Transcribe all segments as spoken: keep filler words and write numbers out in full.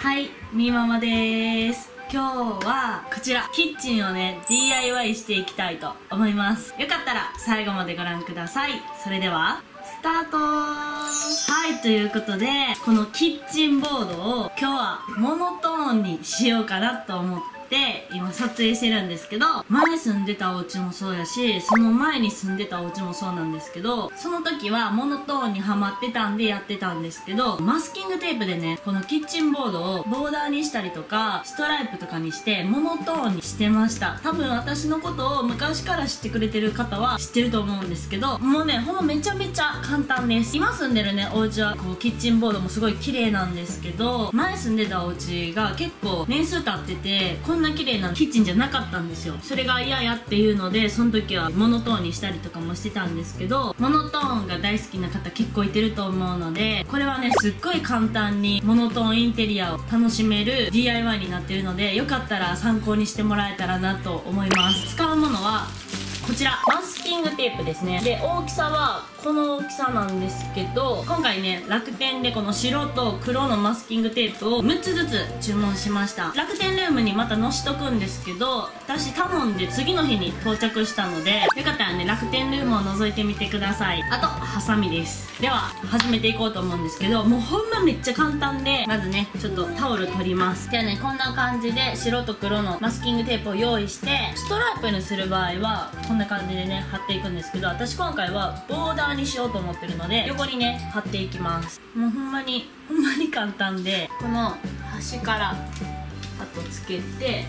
はい、みーママでーす。今日はこちらキッチンをね ディーアイワイ していきたいと思います。よかったら最後までご覧ください。それではスタート。はい、ということでこのキッチンボードを今日はモノトーンにしようかなと思って今撮影してるんですけど、前住んでたお家もそうやし、その前に住んでたお家もそうなんですけど、その時はモノトーンにハマってたんでやってたんですけど、マスキングテープでねこのキッチンボードをボーダーにしたりとかストライプとかにしてモノトーンにしてました。多分私のことを昔から知ってくれてる方は知ってると思うんですけど、もうねほんまめちゃめちゃ簡単です。今住んでるねお家はこうキッチンボードもすごい綺麗なんですけど、前住んでたお家が結構年数経っててこんな綺麗なキッチンじゃなかったんですよ。それが嫌やっていうのでその時はモノトーンにしたりとかもしてたんですけど、モノトーンが大好きな方結構いてると思うので、これはねすっごい簡単にモノトーンインテリアを楽しめる ディーアイワイ になってるので、よかったら参考にしてもらえたらなと思います。使うものはこちらマスキングテープですね。で大きさはこの大きさなんですけど、今回ね楽天でこの白と黒のマスキングテープをむっつずつ注文しました。楽天ルームにまた載しとくんですけど、私頼んで次の日に到着したので、よかったらね楽天ルームを覗いてみてください。あとハサミです。では始めていこうと思うんですけど、もうほんまめっちゃ簡単で、まずねちょっとタオル取ります。じゃあねこんな感じで白と黒のマスキングテープを用意して、ストライプにする場合はこんな感じでね貼っていくんですけど、私今回はボーダーにしようと思ってるので横にね貼っていきます。もうほんまにほんまに簡単で、この端からパッとつけて、ね、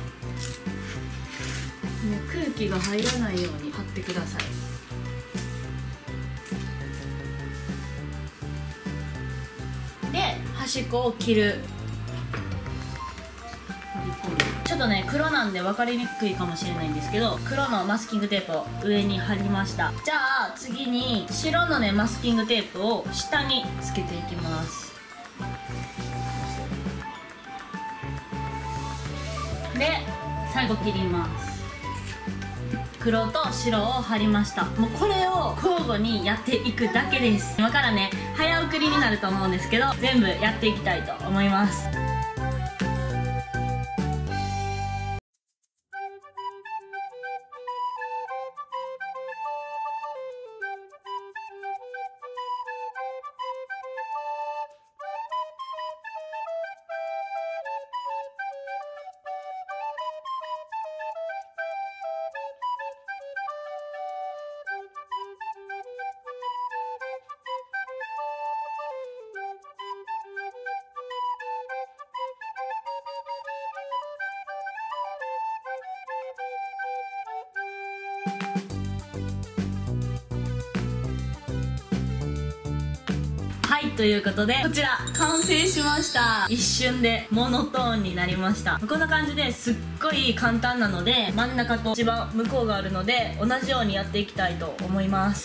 空気が入らないように貼ってください。で端っこを切る。ちょっとね黒なんで分かりにくいかもしれないんですけど、黒のマスキングテープを上に貼りました。じゃあ次に白のねマスキングテープを下につけていきます。で最後切ります。黒と白を貼りました。もうこれを交互にやっていくだけです。今からね早送りになると思うんですけど、全部やっていきたいと思います。はい、ということでこちら完成しました。一瞬でモノトーンになりました。こんな感じですっごい簡単なので、真ん中と一番向こうがあるので同じようにやっていきたいと思います。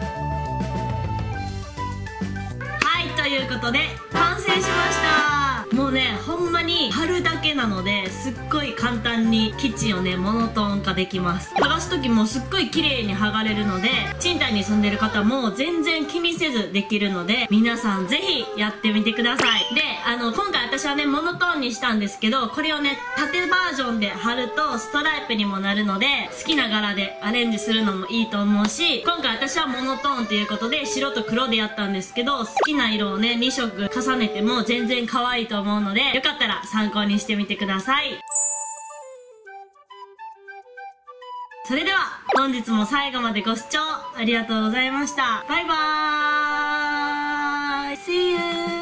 ということで完成しました。 もうねほんまに貼るだけなのですっごい簡単にキッチンをねモノトーン化できます。剥がす時もすっごい綺麗に剥がれるので、賃貸に住んでる方も全然気にせずできるので、皆さんぜひやってみてください。で、あの今回私はねモノトーンにしたんですけど、これをね縦バージョンで貼るとストライプにもなるので、好きな柄でアレンジするのもいいと思うし、今回私はモノトーンということで白と黒でやったんですけど、好きな色をねに色重ねても全然可愛いと思うので、よかったら参考にしてみてください。それでは本日も最後までご視聴ありがとうございました。バイバーイ See you